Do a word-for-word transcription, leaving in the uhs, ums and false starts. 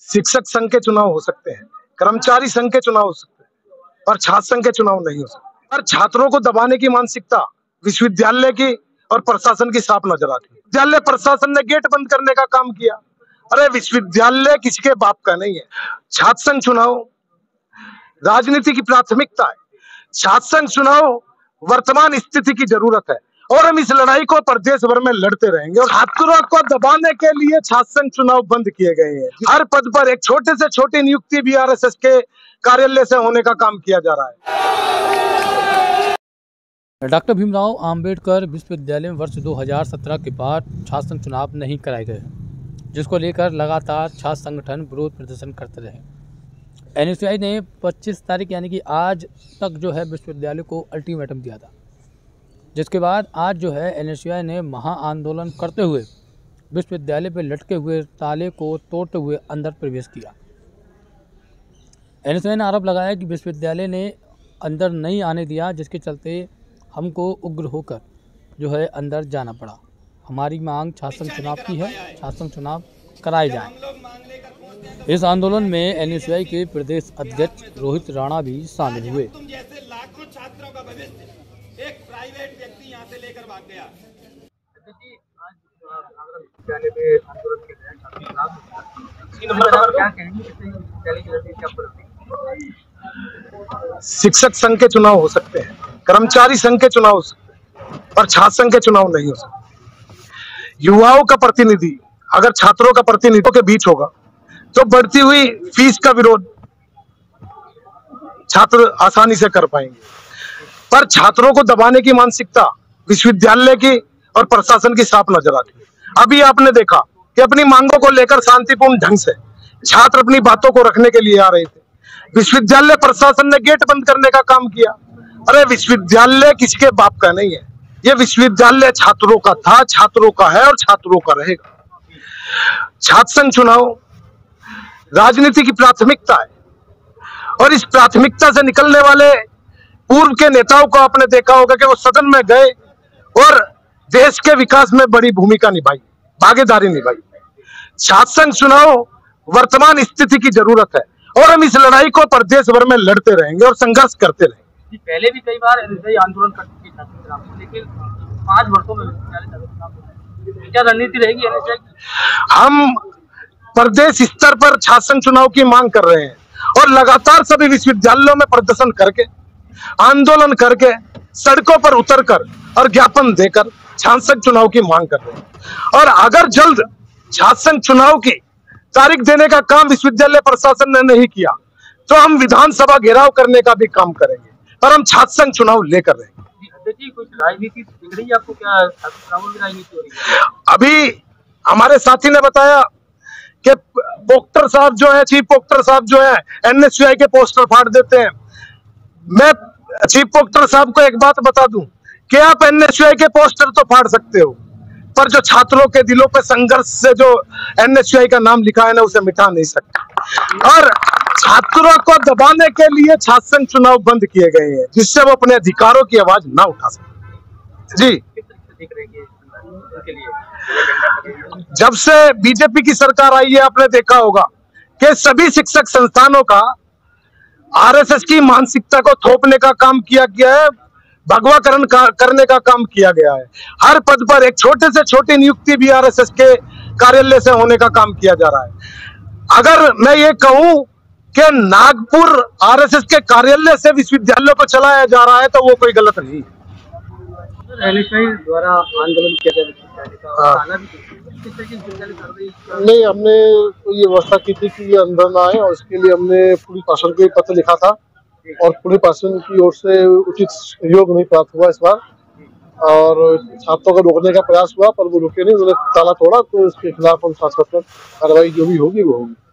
शिक्षक संघ के चुनाव हो सकते हैं, कर्मचारी संघ के चुनाव हो सकते हैं और छात्र संघ के चुनाव नहीं हो सकते। पर छात्रों को दबाने की मानसिकता विश्वविद्यालय की और प्रशासन की साफ नजर आती है। विद्यालय प्रशासन ने गेट बंद करने का काम किया। अरे विश्वविद्यालय किसी के बाप का नहीं है। छात्र संघ चुनाव राजनीति की प्राथमिकता है। छात्र संघ चुनाव वर्तमान स्थिति की जरूरत है और हम इस लड़ाई को प्रदेश भर में लड़ते रहेंगे। और छात्रों को दबाने के लिए छात्र संघ चुनाव बंद किए गए हैं। हर पद पर एक छोटे से छोटी नियुक्ति भी आरएसएस के कार्यालय से होने का काम किया जा रहा है। डॉक्टर भीमराव अंबेडकर विश्वविद्यालय में वर्ष दो हज़ार सत्रह के बाद छात्र संघ चुनाव नहीं कराए गए, जिसको लेकर लगातार छात्र संगठन विरोध प्रदर्शन करते रहे। एनएसयूआई ने पच्चीस तारीख यानी कि आज तक जो है विश्वविद्यालय को अल्टीमेटम दिया था, जिसके बाद आज जो है एनएसयूआई ने महाआंदोलन करते हुए विश्वविद्यालय पर लटके हुए ताले को तोड़ते हुए अंदर प्रवेश किया। एनएसयूआई ने आरोप लगाया कि विश्वविद्यालय ने अंदर नहीं आने दिया, जिसके चलते हमको उग्र होकर जो है अंदर जाना पड़ा। हमारी मांग छात्र संघ चुनाव की है, छात्र संघ चुनाव कराए जाएं। इस आंदोलन में एनएसयूआई के प्रदेश अध्यक्ष रोहित राणा भी शामिल हुए। तुम जैसे लाखों छात्रों का भविष्य एक प्राइवेट व्यक्ति यहाँ से लेकर भाग गया। शिक्षक संघ के चुनाव हो सकते हैं, कर्मचारी संघ के चुनाव हो सकते हैं और छात्र संघ के चुनाव नहीं हो सकते। युवाओं का प्रतिनिधि अगर छात्रों का प्रतिनिधित्व के बीच होगा तो बढ़ती हुई फीस का विरोध छात्र आसानी से कर पाएंगे। पर छात्रों को दबाने की मानसिकता विश्वविद्यालय की और प्रशासन की साफ नजर आती है। अभी आपने देखा कि अपनी मांगों को लेकर शांतिपूर्ण ढंग से छात्र अपनी बातों को रखने के लिए आ रहे थे। विश्वविद्यालय प्रशासन ने गेट बंद करने का काम किया। अरे विश्वविद्यालय किसी के बाप का नहीं है। यह विश्वविद्यालय छात्रों का था, छात्रों का है और छात्रों का रहेगा। छात्र संघ चुनाव राजनीति की प्राथमिकता है और इस प्राथमिकता से निकलने वाले पूर्व के नेताओं को आपने देखा होगा कि वो सदन में गए और देश के विकास में बड़ी भूमिका निभाई, भागीदारी निभाई। छात्र संघ चुनाव वर्तमान स्थिति की जरूरत है और हम इस लड़ाई को प्रदेश भर में लड़ते रहेंगे और संघर्ष करते रहेंगे। पहले भी कई बार आंदोलन कर चुके छात्र, लेकिन पांच वर्षों में क्या रणनीति रहेगी एनएसयूआई की? हम प्रदेश स्तर पर छात्र संघ चुनाव की मांग कर रहे हैं और लगातार सभी विश्वविद्यालयों में प्रदर्शन करके, आंदोलन करके, सड़कों पर उतरकर और ज्ञापन देकर छात्र संघ चुनाव की मांग कर रहे हैं। और अगर जल्द छात्र संघ चुनाव की तारीख देने का काम विश्वविद्यालय प्रशासन ने नहीं किया तो हम विधानसभा घेराव करने का भी काम करेंगे, पर हम छात्र संघ चुनाव लेकर रहेंगे। कुछ राजनीति दिख रही है आपको? क्या चुनावों की राजनीति हो रही है? अभी हमारे साथी ने बताया कि पोक्टर साहब जो है, चीफ पोक्टर साहब जो है एनएसयूआई के पोस्टर फाड़ देते हैं। मैं चीफ पोक्टर साहब को एक बात बता दूं कि आप एनएसयूआई के पोस्टर तो फाड़ सकते हो, पर जो छात्रों के दिलों पे संघर्ष से जो एनएसयूआई का नाम लिखा है ना, उसे मिटा नहीं सकते। और छात्रों को दबाने के लिए छात्र संघ चुनाव बंद किए गए हैं, जिससे वो अपने अधिकारों की आवाज ना उठा सके। जी, जब से बीजेपी की सरकार आई है आपने देखा होगा कि सभी शिक्षक संस्थानों का आरएसएस की मानसिकता को थोपने का काम किया गया है, भगवाकरण का करने का काम किया गया है। हर पद पर एक छोटे से छोटी नियुक्ति भी आरएसएस के कार्यालय से होने का काम किया जा रहा है। अगर मैं ये कहूं कि नागपुर आरएसएस के कार्यालय से विश्वविद्यालयों को चलाया जा रहा है तो वो कोई गलत नहीं है। एनएसयूआई द्वारा आंदोलन किया जा रहा है, नहीं, हमने तो ये व्यवस्था की थी कि ये अंदर ना आए और इसके लिए हमने पुलिस प्रशासन को पत्र लिखा था और पुलिस प्रशासन की ओर से उचित सहयोग नहीं प्राप्त हुआ इस बार और छात्रों को रोकने का प्रयास हुआ पर वो रुके नहीं, उन्होंने ताला तोड़ा। तो इसके खिलाफ हम शासनात्मक कार्रवाई जो भी होगी वो होगी।